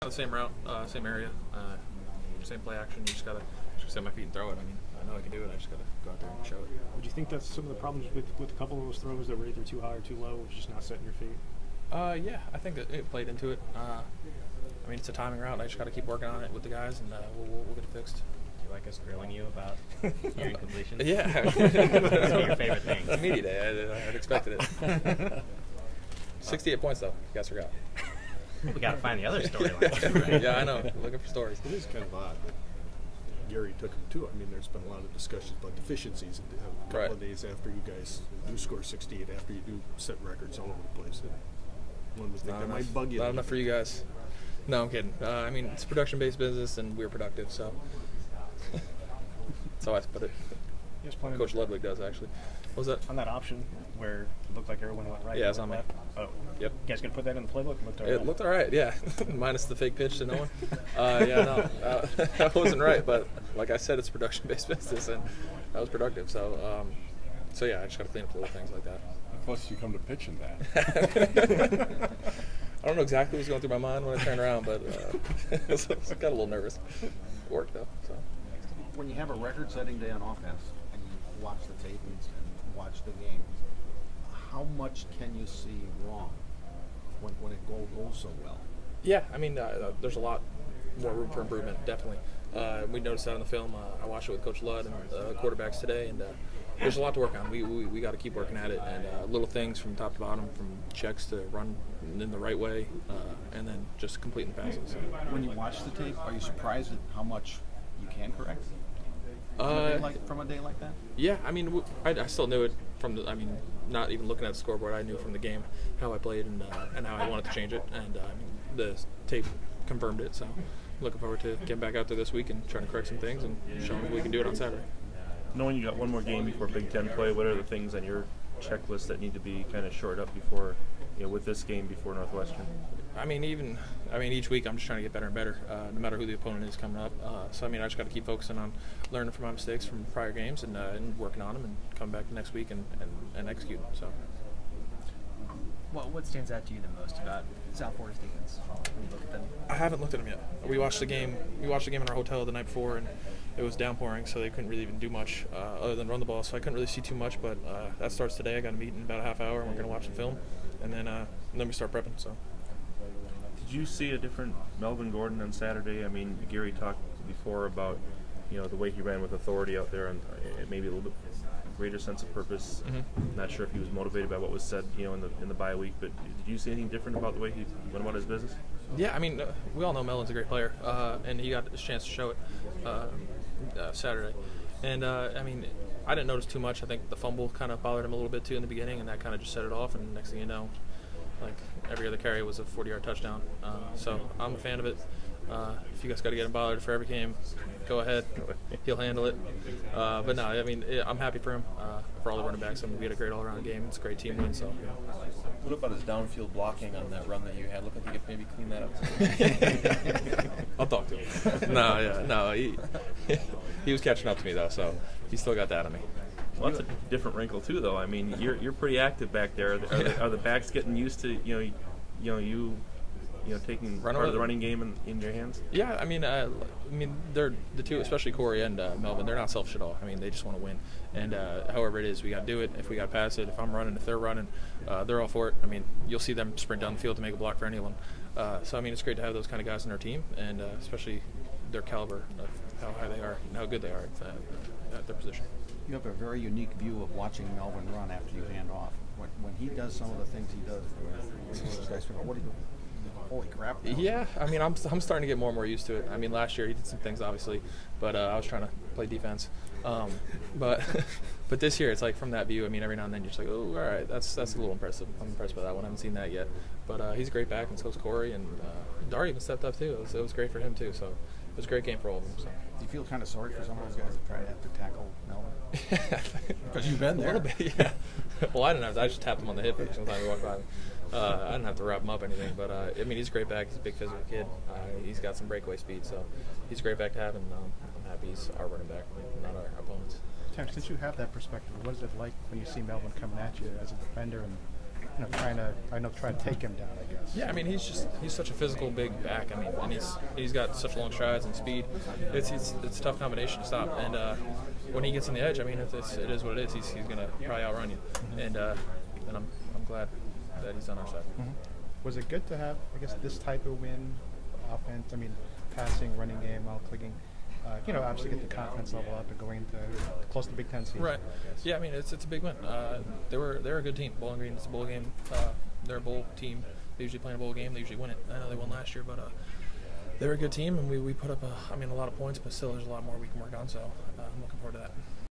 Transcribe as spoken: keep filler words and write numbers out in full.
The same route, uh, same area, uh, same play action. You just gotta just set my feet and throw it. I mean, I know I can do it. I just gotta go out there and show it. Would you think that's some of the problems with, with a couple of those throws that were either too high or too low, just not setting your feet? Uh, yeah, I think that it played into it. Uh, I mean, it's a timing route. And I just gotta keep working on it with the guys, and uh, we'll, we'll, we'll get it fixed. Do you like us grilling you about your incompletions? Yeah. It's one of your favorite things. It's media day. I, I'd expected it. sixty-eight points, though. You guys forgot. We got to find the other storylines. Right? Yeah, I know. Looking for stories. It is kind of odd that Gary took him too. I mean, there's been a lot of discussions about deficiencies a couple right. of days after you guys do score sixty-eight, after you do set records all over the place. And one would think Not that enough. might bug you. Not enough for you guys. No, I'm kidding. Uh, I mean, it's a production-based business, and we're productive, so that's how I put it. Yes, Coach Ludwig does, actually. What was that? On that option where it looked like everyone went right. Yeah, it's on left. me. Oh, Yep. You guys gonna put that in the playbook? It looked all right. It looked all right, yeah. Minus the fake pitch to no one. Uh, yeah, no, uh, that wasn't right. But like I said, it's a production-based business, and that was productive. So, um, so yeah, I just got to clean up the little things like that. Plus, you come to pitching that. I don't know exactly what's going through my mind when I turn around, but uh, I got a little nervous. It worked though. So. When you have a record-setting day on offense and you watch the tape and watch the game, how much can you see wrong when, when it go, goes so well? Yeah, I mean, uh, there's a lot more room for improvement, definitely. Uh, we noticed that on the film. Uh, I watched it with Coach Ludd and uh, quarterbacks today, and uh, there's a lot to work on. We we, we got to keep working at it, and uh, little things from top to bottom, from checks to run in the right way, uh, and then just completing the passes. When you watch the tape, are you surprised at how much you can correct from, a, Uh, day like, from a day like that? Yeah, I mean, w- I, I still knew it from the. I mean, not even looking at the scoreboard, I knew from the game how I played and uh, and how I wanted to change it, and uh, I mean, the tape confirmed it. So, looking forward to getting back out there this week and trying to correct some things and showing if we can do it on Saturday. Knowing you got one more game before Big Ten play, what are the things on your checklist that need to be kind of shored up before, you know, with this game before Northwestern? I mean, even I mean, each week I'm just trying to get better and better, uh, no matter who the opponent is coming up. Uh, so I mean, I just got to keep focusing on learning from my mistakes from prior games and, uh, and working on them, and come back next week and, and, and execute. So. What what stands out to you the most about South Florida's defense when you look at them? I haven't looked at them yet. We watched the game. We watched the game in our hotel the night before, and it was downpouring, so they couldn't really even do much uh, other than run the ball. So I couldn't really see too much. But uh, that starts today. I got a meeting in about a half hour, and we're going to watch the film, and then uh, and then we start prepping. So. Did you see a different Melvin Gordon on Saturday? I mean, Gary talked before about, you know, the way he ran with authority out there, and uh, maybe a little bit greater sense of purpose. Mm-hmm. Not sure if he was motivated by what was said, you know, in the in the bye week. But did you see anything different about the way he went about his business? Yeah, I mean, uh, we all know Melvin's a great player, uh, and he got his chance to show it uh, uh, Saturday. And uh, I mean, I didn't notice too much. I think the fumble kind of bothered him a little bit too in the beginning, and that kind of just set it off. And next thing you know, like every other carry was a forty-yard touchdown. Uh, so I'm a fan of it. Uh, if you guys got to get him bothered for every game, go ahead. He'll handle it. Uh, but no, I mean, I'm happy for him, uh, for all the running backs. I mean, we had a great all-around game. It's a great team win. So. What about his downfield blocking on that run that you had? Looked like you could maybe clean that up. I'll talk to him. No, yeah, no, he he was catching up to me though, so he still got that on me. Well, that's a different wrinkle too, though. I mean, you're you're pretty active back there. Are the, are the, are the backs getting used to you know you know you you know taking Run part over. of the running game in, in your hands? Yeah, I mean, uh, I mean, they're the two, especially Corey and uh, Melvin. They're not selfish at all. I mean, they just want to win, and uh, however it is, we got to do it. If we got to pass it, if I'm running, if they're running, uh, they're all for it. I mean, you'll see them sprint down the field to make a block for anyone. Uh, so I mean, it's great to have those kind of guys in our team, and uh, especially their caliber of how high they are and how good they are at, uh, at their position. You have a very unique view of watching Melvin run after you hand off. When, when he does some of the things he does, those guys figure, what do you holy crap. Now. Yeah, I mean, I'm I'm starting to get more and more used to it. I mean, last year he did some things, obviously, but uh, I was trying to play defense. Um, but but this year, it's like from that view, I mean, every now and then you're just like, oh, all right, that's that's a little impressive. I'm impressed by that one. I haven't seen that yet. But uh, he's a great back, and so's Corey, and uh, Dari even stepped up, too. It was, it was great for him, too. So it was a great game for all of them. So. Do you feel kind of sorry for some of those guys that try to have to tackle Melvin? Because you've been there. A little bit, yeah. Well, I didn't have to. I just tapped him on the hip every single time he walked by me. Uh, I didn't have to wrap him up or anything, but uh, I mean, he's a great back. He's a big physical kid. Uh, he's got some breakaway speed, so he's a great back to have, and um, I'm happy he's our running back, not our opponents. Tanner, since you have that perspective, what is it like when you see Melvin coming at you as a defender and you know, trying to, I know, trying to take him down, I guess. Yeah, I mean he's just he's such a physical big back. I mean, and he's he's got such long strides and speed. It's it's, it's a tough combination to stop. And uh, when he gets on the edge, I mean it's, it's, it is what it is. He's he's gonna probably outrun you. Mm-hmm. And uh, and I'm I'm glad that he's on our side. Mm-hmm. Was it good to have, I guess, this type of win, offense? I mean, passing, running game, all clicking. Uh, you know, obviously get the confidence level up and going into close to Big Ten season. Right. Yeah, I mean it's it's a big win. Uh, they were they're a good team. Bowling Green is a bowl game. Uh, they're a bowl team. They usually play in a bowl game. They usually win it. I know they won last year, but uh, they're a good team, and we, we put up a, I mean a lot of points, but still there's a lot more we can work on. So uh, I'm looking forward to that.